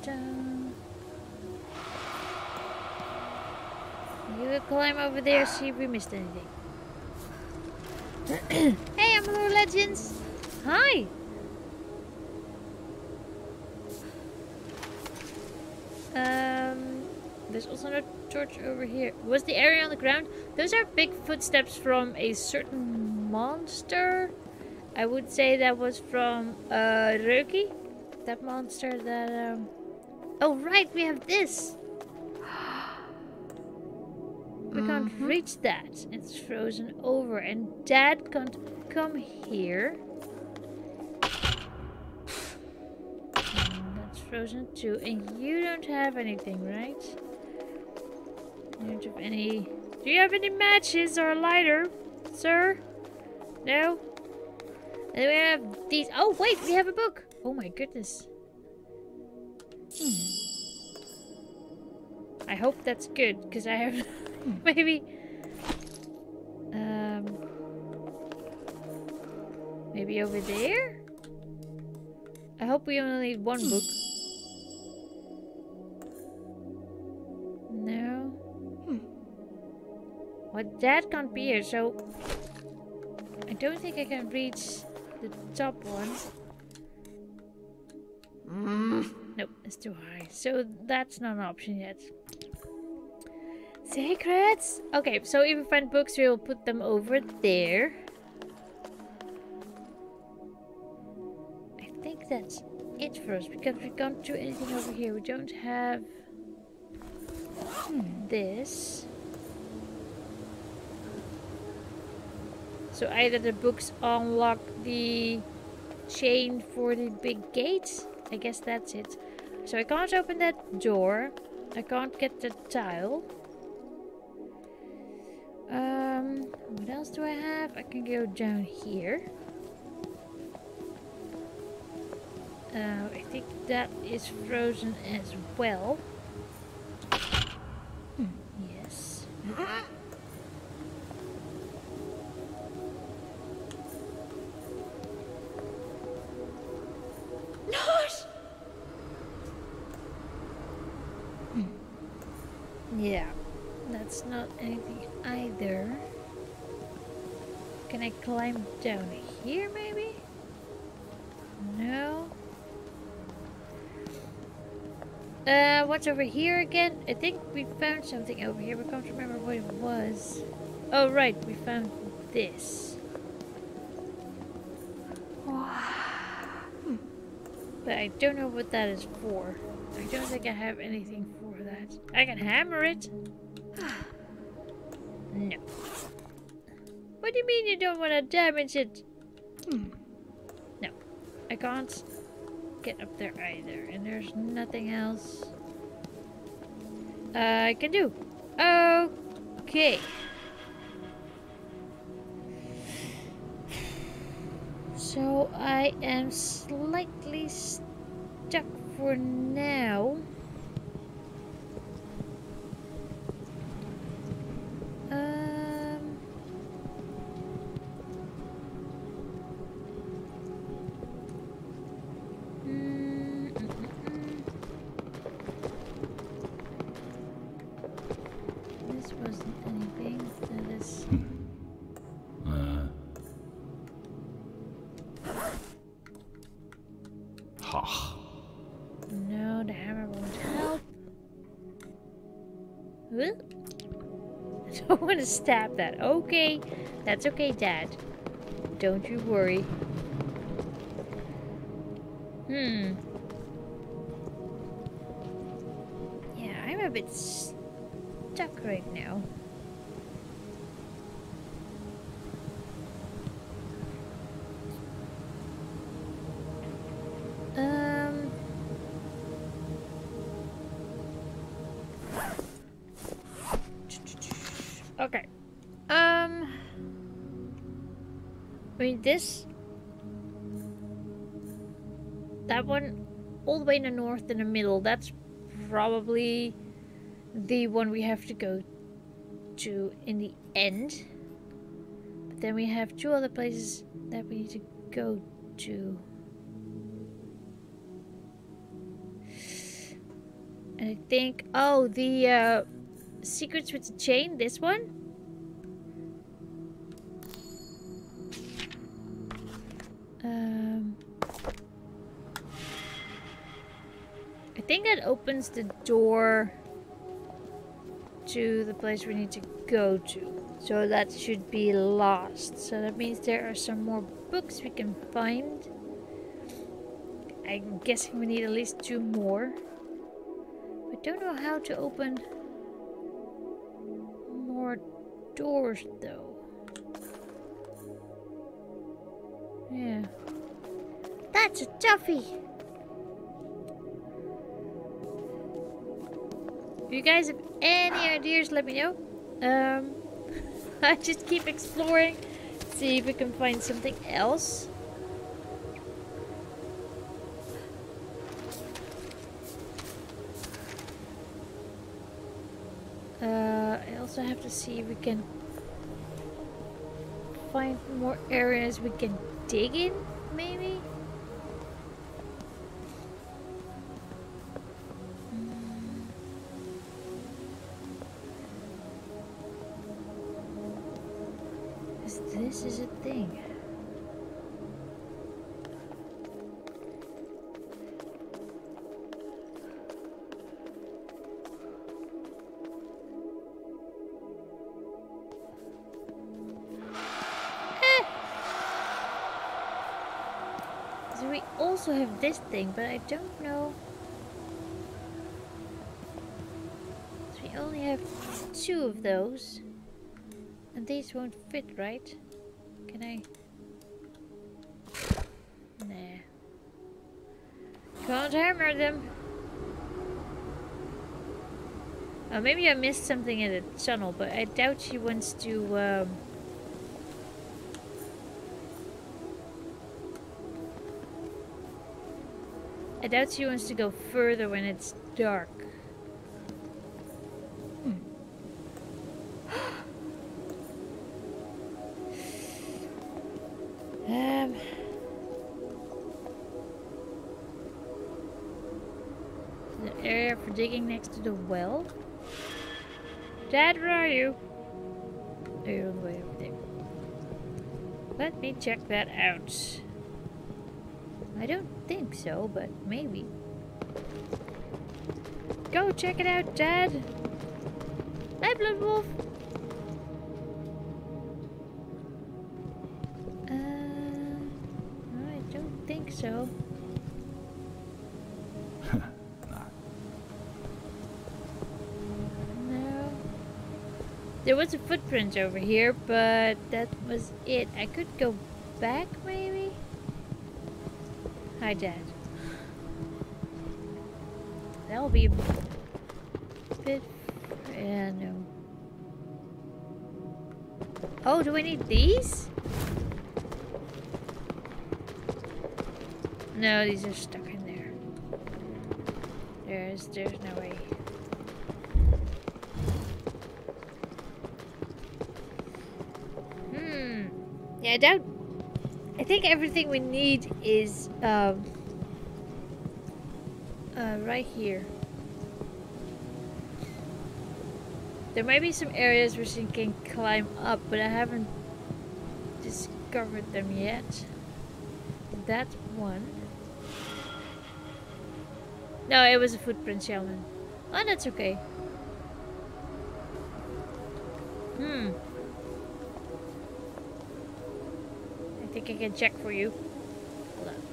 dun. You will climb over there, see if we missed anything. Hey, I'm Lord Legends. Hi. There's also no torch over here. Was the area on the ground? Those are big footsteps from a certain monster. I would say that was from Röki. That monster that oh right, we have this. We can't reach that. It's frozen over and Dad can't come here. And that's frozen too. And you don't have anything, right? You don't have any... Do you have any matches or a lighter, sir? No? And we have these... Oh wait, we have a book! Oh my goodness. I hope that's good, because I have... maybe... Maybe over there? I hope we only need one book. No. Well, Dad can't be here, so... I don't think I can reach the top one. Nope, it's too high. So that's not an option yet. Secrets? Okay, so if we find books, we will put them over there. I think that's it for us, because we can't do anything over here. We don't have this. So either the books unlock the chain for the big gate. I guess that's it. So I can't open that door. I can't get the tile. What else do I have? I can go down here. I think that is frozen as well. Yes. Yeah, that's not anything either. Can I climb down here maybe? No. What's over here again? I think we found something over here. We can't remember what it was. Oh right, we found this. But I don't know what that is for. I don't think I have anything for that. I can hammer it. No. What do you mean you don't want to damage it? No. I can't get up there either. And there's nothing else I can do. Okay. So I am slightly stuck for now. This wasn't anything. That is. No, the hammer won't help. I don't want to stab that. Okay, that's okay, Dad. Don't you worry. Yeah, I'm a bit stuck right now. Okay. I mean that one all the way in the north in the middle, that's probably the one we have to go to in the end. But then we have two other places that we need to go to. And I think, oh, the secrets with the chain, this one? I think that opens the door to the place we need to go to. So that should be lost. So that means there are some more books we can find. I'm guessing we need at least 2 more. I don't know how to open more doors though. Yeah. That's a toughie! If you guys have any ideas, let me know. I just keep exploring, see if we can find something else. I also have to see if we can find more areas we can dig in, maybe? This is a thing. So we also have this thing, but I don't know. So we only have 2 of those. And these won't fit, right? Can I? Nah. Can't hammer them. Oh, maybe I missed something in the tunnel, but I doubt she wants to, I doubt she wants to go further when it's dark. The area for digging next to the well. Dad, where are you? Oh, you're all the way over there. Let me check that out. I don't think so, but maybe. Go check it out, Dad. Hi, Blood Wolf. I don't think so. No. There was a footprint over here, but that was it. I could go back, maybe? Hi, Dad. That'll be a bit... yeah, no. Oh, do I need these? No, these are stuck in there. There's no way. Yeah, I think everything we need is right here. There might be some areas where she can climb up, but I haven't discovered them yet. That's one. No, it was a footprint, Sheldon. Oh, that's okay. I think I can check for you. Hold on.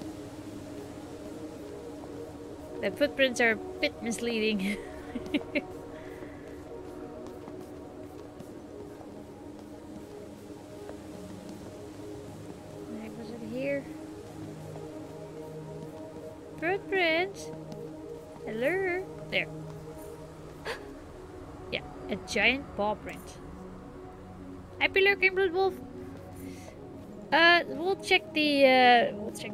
The footprints are a bit misleading. Was it here? Footprint. Hello. There. Yeah, a giant paw print. Happy lurking, Blood Wolf. We'll check the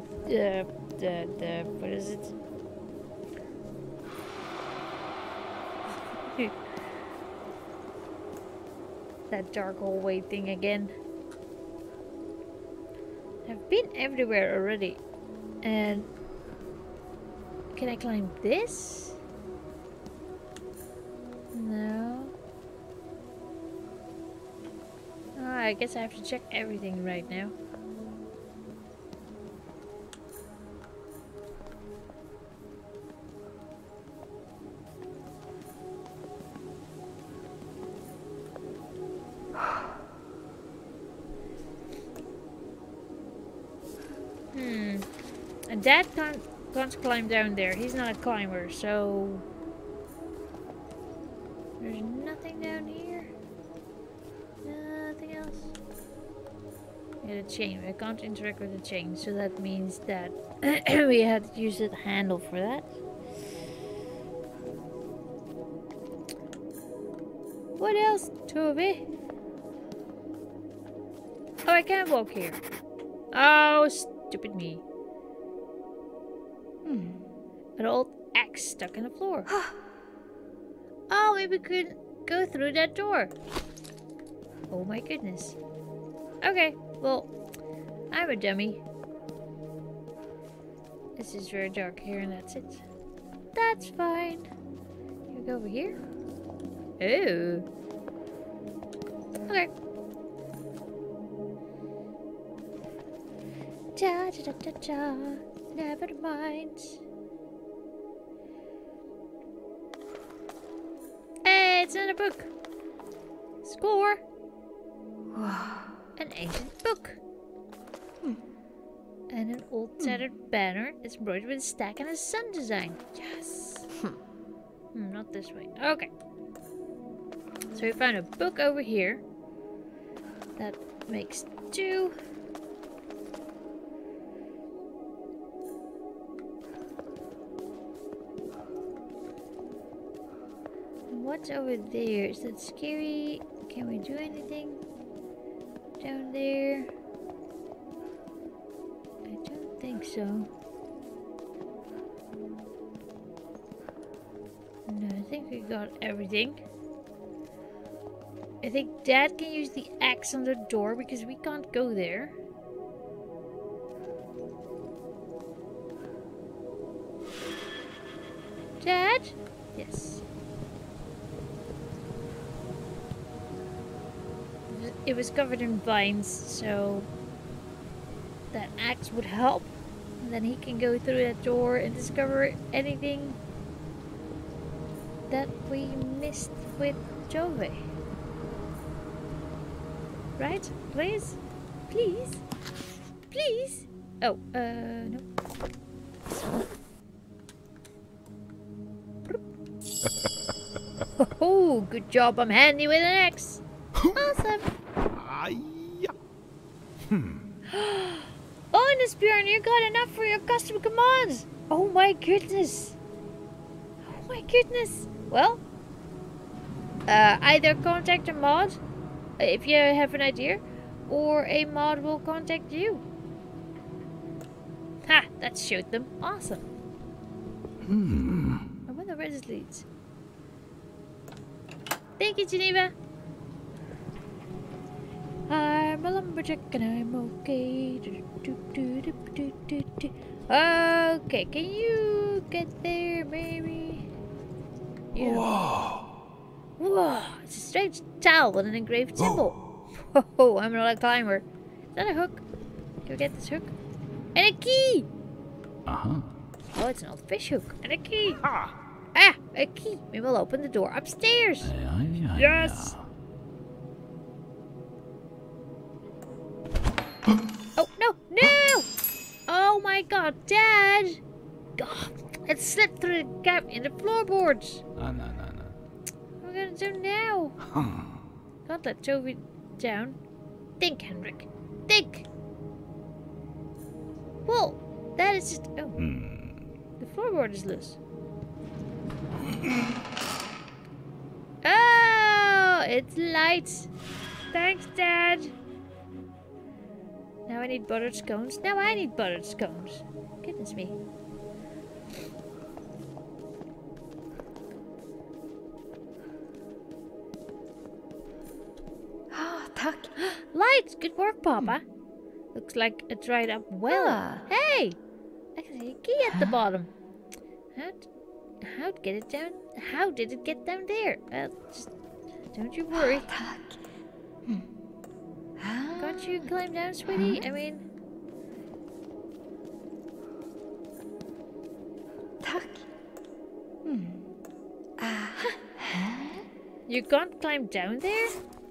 what is it? That dark hallway thing again. I've been everywhere already. And can I climb this? I guess I have to check everything right now. And Dad can't climb down there. He's not a climber, so... There's nothing down here. Nothing else. Yeah, the chain. I can't interact with the chain, so that means that we had to use the handle for that. What else, Toby? Oh, I can't walk here. Oh, stupid me. An old axe stuck in the floor. Oh, maybe we could go through that door. Oh my goodness. Okay, well, I'm a dummy. This is very dark here and that's it. That's fine. Can we go over here? Oh. Okay. Da da da da da. Never mind. Hey, it's in a book. Score. An ancient book. And an old tattered banner. It's embroidered with a stack and a sun design. Yes. Not this way. Okay. So we found a book over here. That makes 2. What's over there? Is that scary? Can we do anything down there? I don't think so. No, I think we got everything. I think Dad can use the axe on the door because we can't go there. Dad? Yes. It was covered in vines, so that axe would help. And then he can go through that door and discover anything that we missed with Jove. Right? Please? Please? Please? Oh, no. Oh, good job. I'm handy with an axe. Awesome. Oh, Nisbjorn, you got enough for your custom commands. Oh my goodness. Oh my goodness. Well, either contact a mod if you have an idea, or a mod will contact you. Ha! That showed them. Awesome. I wonder where this leads. Thank you, Geneva. I'm a lumberjack and I'm okay. Okay, can you get there, maybe? Yeah. Whoa! Whoa! It's a strange towel with an engraved symbol. Whoa! I'm not a climber. Is that a hook? Can we get this hook? And a key! Oh, it's an old fish hook. And a key! Ah! A key! We will open the door upstairs! Yes! Oh, no! No! Oh my god, Dad! God, it slipped through the gap in the floorboards! No. What are we gonna do now? Can't let Toby down. Think, Henrik. Think! Well, that is just... Oh. The floorboard is loose. Oh! It's light! Thanks, Dad! Now I need buttered scones. Now I need buttered scones. Goodness me. Oh, tack. Light! Good work, Papa. Looks like it dried up well. Hey! I can see a key at the bottom. How'd get it down? How did it get down there? Well, just don't you worry. Tack. don't you climb down, sweetie? I mean... Tak. You can't climb down there?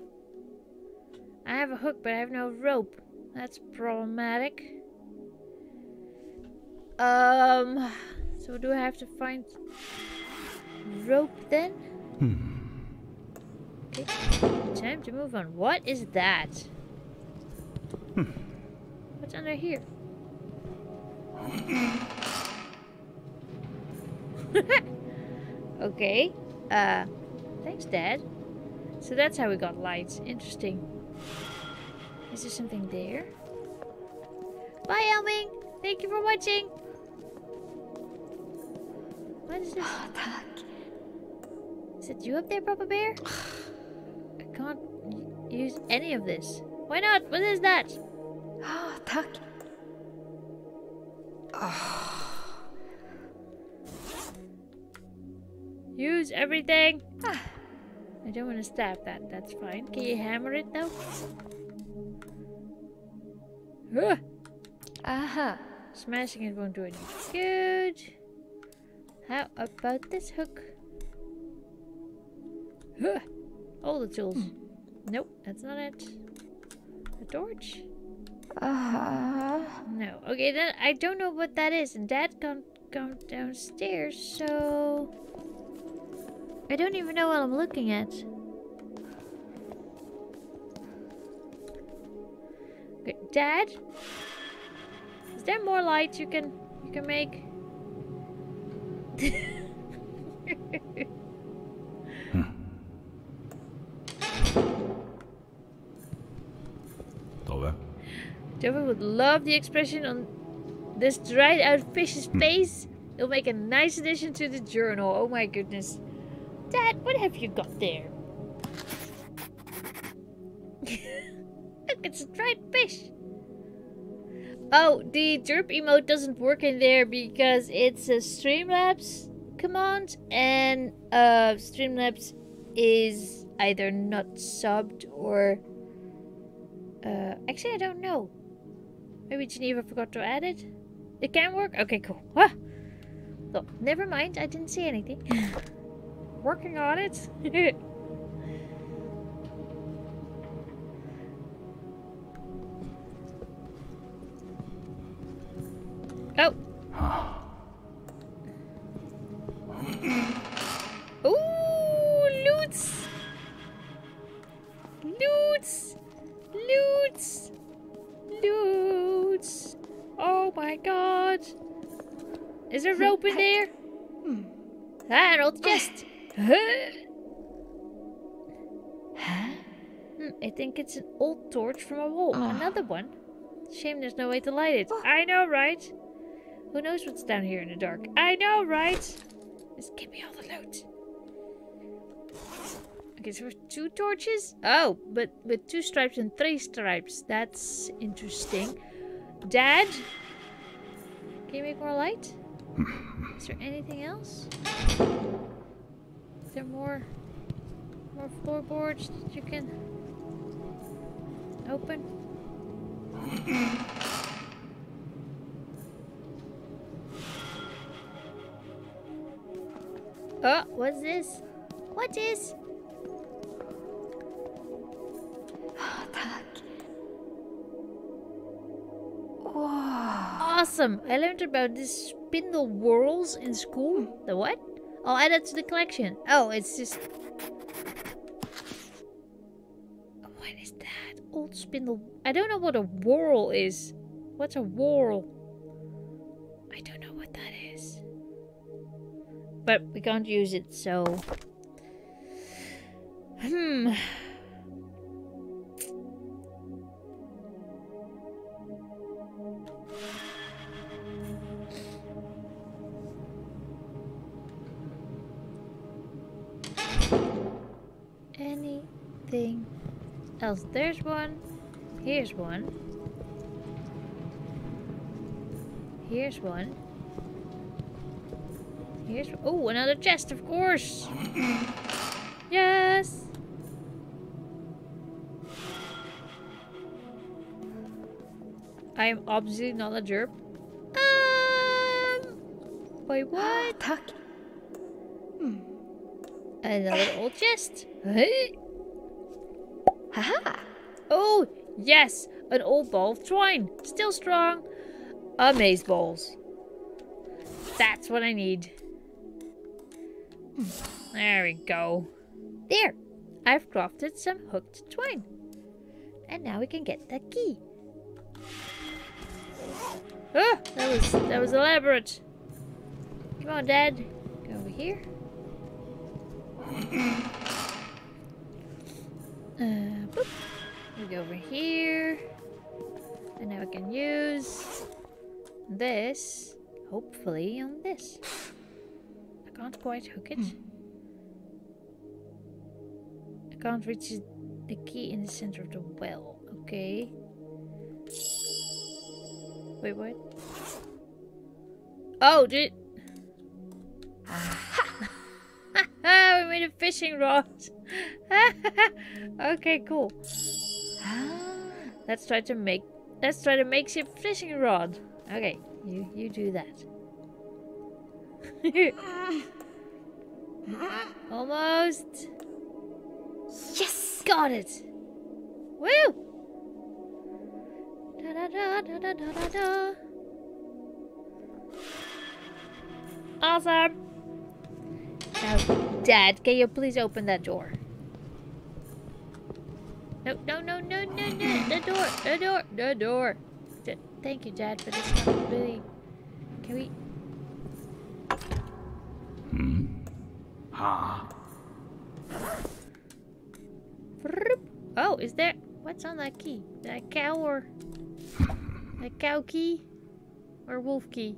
I have a hook, but I have no rope. That's problematic. So do I have to find rope then? Okay, time to move on. What is that? What's under here? Okay. Thanks, Dad. So that's how we got lights. Interesting. Is there something there? Bye, Elming! Thank you for watching! What is this? Is it you up there, Papa Bear? I can't use any of this. Why not? What is that? Tak. Use everything! I don't want to stab that. That's fine. Can you hammer it, though? Aha. Smashing it won't do any good. How about this hook? All the tools. Nope, that's not it. A torch? No. Okay, then I don't know what that is, and Dad can't come downstairs, so I don't even know what I'm looking at. Okay, Dad? Is there more lights you can make? Tove would love the expression on this dried out fish's face. It'll make a nice addition to the journal. Oh my goodness. Dad, what have you got there? Look, it's a dried fish. Oh, the derp emote doesn't work in there because it's a Streamlabs command, and Streamlabs is either not subbed or actually I don't know. Maybe Geneva forgot to add it. It can work? Okay, cool. Ah! So, never mind, I didn't see anything. Working on it. Oh. Ooh, loots. Loots. Loots. Loots. Oh my god. Is there rope in there? Ah, an old chest. I think it's an old torch from a wall. Another one. Shame there's no way to light it. I know, right? Who knows what's down here in the dark? I know, right? Just give me all the loot. Okay, so 2 torches? Oh, but with 2 stripes and 3 stripes. That's interesting. Dad? Can you make more light? Is there anything else? Is there more floorboards that you can open? Oh, what's this? What is? Awesome! I learned about these spindle whorls in school. The what? I'll add it to the collection. Oh, it's just... What is that? Old spindle... I don't know what a whorl is. What's a whorl? I don't know what that is. But we can't use it, so... Anything else? There's one. Here's one. Here's one. Here's... Oh, another chest, of course. Yes. I'm obviously not a jerk. Wait, what? tack. Another old chest. Hey. Haha. Oh, yes, an old ball of twine. Still strong. Amaze balls. That's what I need. There we go. There. I've crafted some hooked twine. And now we can get the key. Oh, that was elaborate. Come on, Dad. Go over here. Boop. We go over here. And now we can use this, hopefully, on this. I can't quite hook it. I can't reach the key in the center of the well. Okay. Wait, what? Oh, dude. We made a fishing rod. Okay, cool. Let's try to make makeshift fishing rod. Okay, you do that. Almost. Yes. Got it. Woo! Da da da da da da da da. Awesome. Now, Dad, can you please open that door? No, no, no, no, no, no. The door, the door, the door. Thank you, Dad, but it's not really... Can we... Oh, is there... What's on that key? That cow or... That cow key? Or wolf key?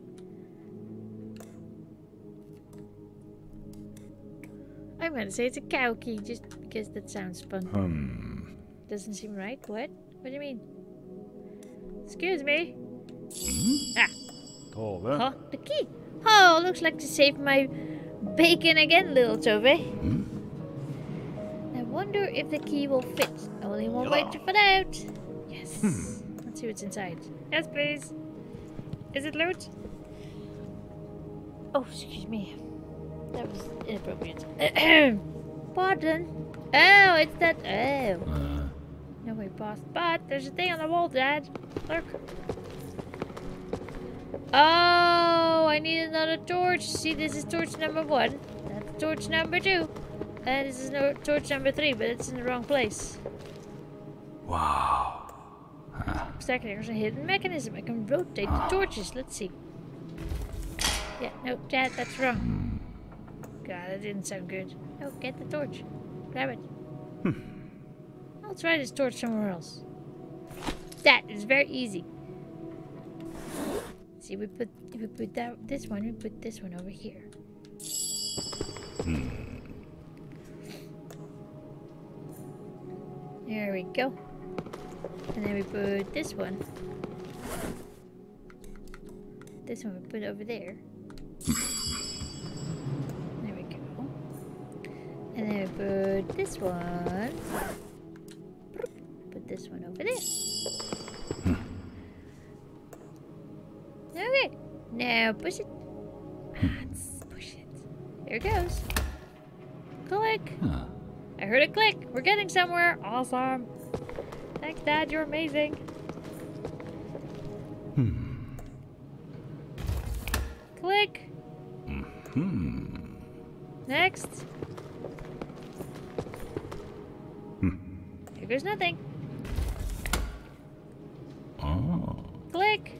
I'm gonna say it's a cow key, just because that sounds fun. Doesn't seem right. What? What do you mean? Excuse me? Ah. Huh? The key. Oh, looks like to save my bacon again, little Tove. I wonder if the key will fit. Only one way to find out. Yes. Let's see what's inside. Yes, please. Is it loot? Oh, excuse me. That was inappropriate. Pardon? Oh, it's that. Oh. No way past. But there's a thing on the wall, Dad. Look. Oh, I need another torch. See, this is torch number 1. That's torch number 2. And this is torch number 3, but it's in the wrong place. Wow. Looks like there's a hidden mechanism. I can rotate the torches. Let's see. Yeah, no, Dad, that's wrong. God, that didn't sound good. No, get the torch. Grab it. I'll try this torch somewhere else. That is very easy. See, we put this one, we put this one over here. There we go. And then we put this one. This one we put over there. There we go. And then we put this one. Put this one over there. Okay. Now push it. Let's push it. There it goes. Click. I heard it click. We're getting somewhere. Awesome. Thanks, Dad. You're amazing. Click. Next. Here goes nothing. Click.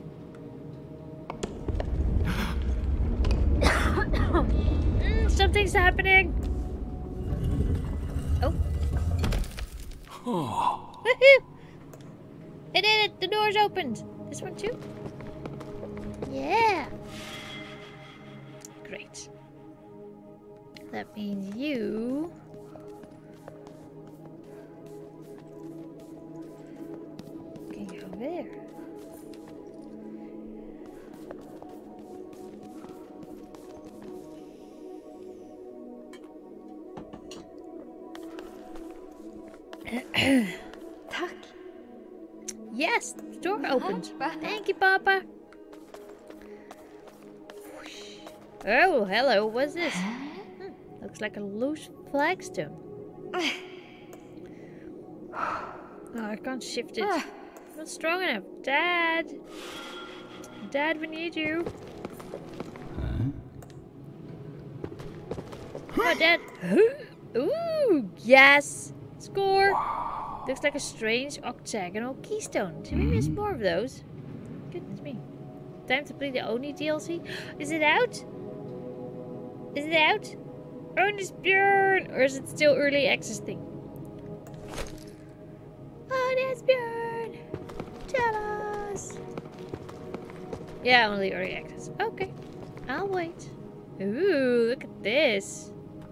Something's happening. Oh. Woohoo! I did it! The door's opened. This one too? Yeah. Great. That means you can go there. Tack. Yes, the door opened. Thank you, Papa. Oh, hello. What's this? Looks like a loose flagstone. Oh, I can't shift it. Not strong enough. Dad! Dad, we need you. Oh, Dad. Ooh, yes. Score. Looks like a strange octagonal keystone. Should we miss more of those? Goodness me. Time to play the Oni DLC. Is it out? Is it out? Oni's Björn! Or is it still early access thing? Oni's Björn! Tell us! Yeah, only early access. Okay. I'll wait. Ooh, look at this.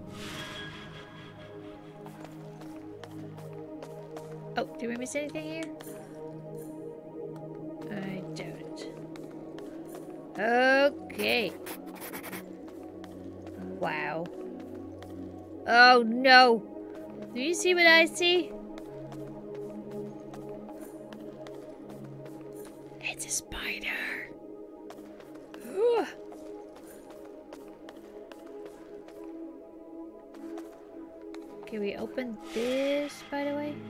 Oh, did we miss anything here? I doubt it. Okay. Wow. Oh no! Do you see what I see? It's a spider. Ugh. Can we open this, by the way?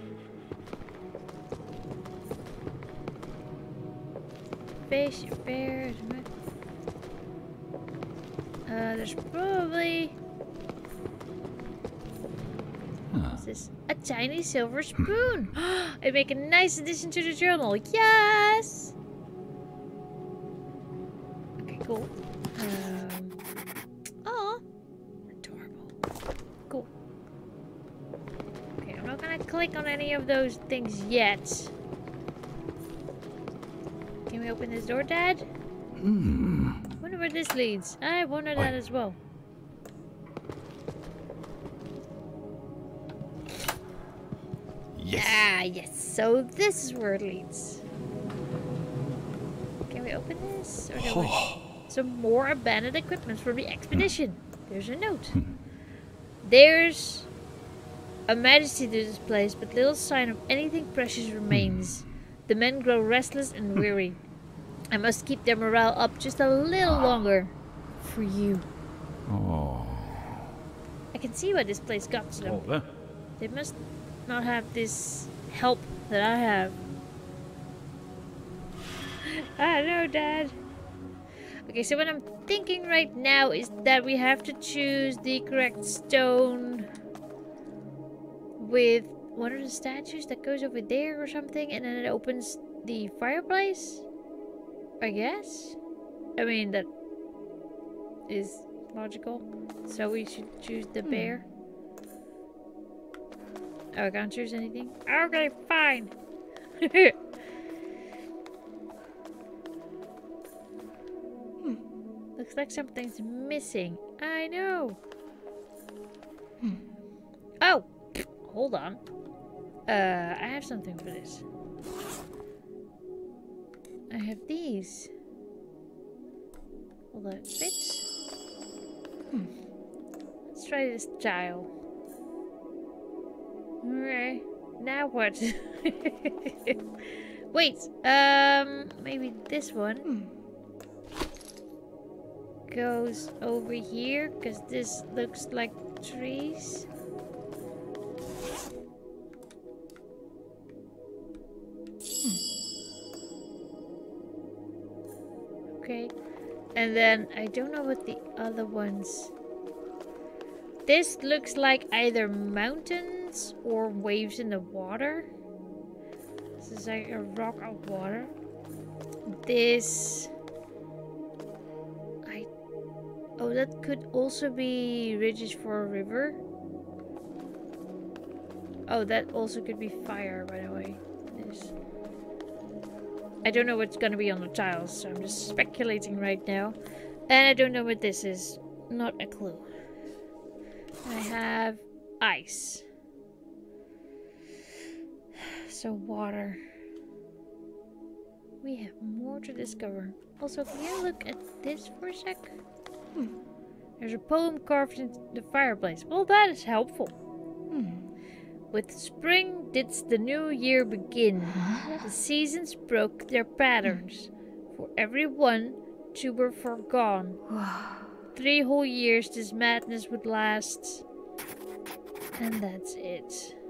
Fish, bears, there's probably... What's this? A tiny silver spoon! It'd make a nice addition to the journal. Yes! Okay, cool. Aw. Adorable. Cool. Okay, I'm not gonna click on any of those things yet. Can we open this door, Dad? Wonder where this leads. I wonder that as well. Yes. Ah, yes. So this is where it leads. Can we open this? Or no? Some more abandoned equipment from the expedition. There's a note. There's a majesty to this place, but little sign of anything precious remains. The men grow restless and weary. I must keep their morale up just a little longer. For you. Oh. I can see why this place got to them. Oh, They must not have this help that I have. I know, Dad. Okay, so what I'm thinking right now is that we have to choose the correct stone with one of the statues that goes over there or something, and then it opens the fireplace, I guess. I mean, that is logical. So we should choose the bear. Oh, I can't choose anything? Okay, fine. Looks like something's missing. I know. Oh, hold on. I have something for this. I have these. Will that fit? Let's try this tile. Okay. Now what? Wait. Maybe this one goes over here because this looks like trees. Okay. And then I don't know what the other ones. This looks like either mountains or waves in the water. This is like a rock of water. This... Oh, that could also be ridges for a river. Oh, that also could be fire, by the way. This... I don't know what's gonna be on the tiles, so I'm just speculating right now. And I don't know what this is. Not a clue. I have ice. So water. We have more to discover. Also, can you look at this for a sec? There's a poem carved into the fireplace. Well, that is helpful. With spring didst the new year begin. The seasons broke their patterns. For every one, two were forgone. 3 whole years this madness would last. And that's it.